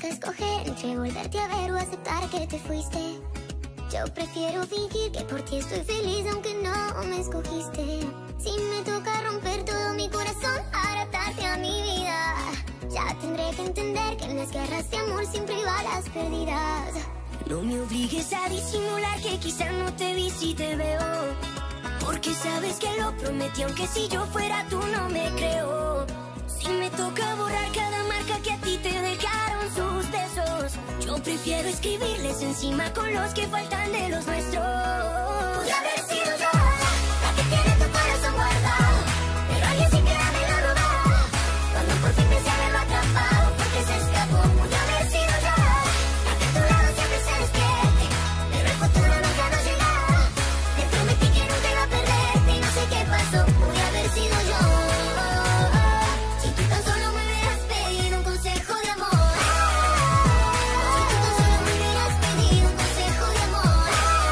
que escoger entre volverte a ver o aceptar que te fuiste. Yo prefiero fingir que por ti estoy feliz aunque no me escogiste. Si me toca romper todo mi corazón para atarte a mi vida, ya tendré que entender que en las guerras de amor siempre hay balas perdidas. No me obligues a disimular que quizá no te vi si te veo, porque sabes que lo prometí aunque si yo fuera tú no me creo. Si me toca borrar cada marca que a ti te dejaron sus besos, yo prefiero escribirles encima con los que faltan de los nuestros. Pude haber sido yo la que tiene tu corazón guardado, pero alguien sin piedad me lo robó. Cuando por fin pensé haberlo atrapado, porque se escapó. Pude haber sido yo la que a tu lado siempre se despierte, pero el futuro nunca nos llegaba. Te prometí que nunca iba a perderte y no sé qué pasó. Pude haber sido yo. Si tú tan solo me hubieras pedido un consejo de amor. Si tú tan solo me hubieras pedido un consejo de amor.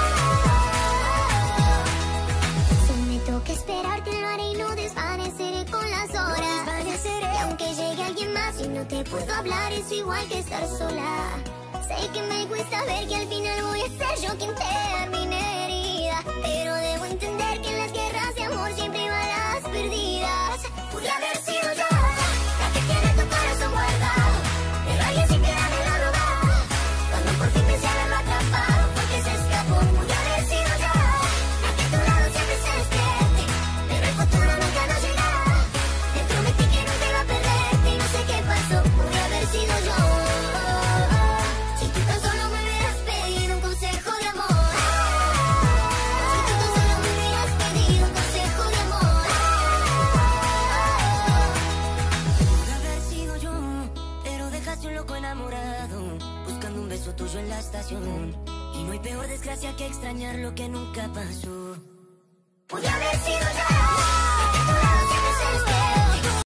Si me toca esperarte lo haré y no desvaneceré con las horas. Y aunque llegue alguien más y no te puedo hablar, es igual que estar sola. Sé que me cuesta ver que al final voy a ser yo quien termine herida, pero debo entender que en las guerras de amor siempre hay balas perdidas. Pude haber sido yo la que tiene tu corazón guardado, pero alguien sin piedad me lo robó. Cuando por fin pensé haberlo atrapado, porque se escapó. Pude haber sido yo la que a tu lado siempre se despierte, pero el futuro nunca nos llegaba. Te prometí que nunca iba a perderte y no sé qué pasó. Pude haber sido yo. Si tú tan solo me hubieras pedido un consejo de amor. Si tú tan solo me hubieras pedido un consejo de amor. Pude haber sido yo, pero dejaste un loco enamorado, buscando un beso tuyo en la estación. Y no hay peor desgracia que extrañar lo que nunca pasó. Pude haber sido yo la que a tu lado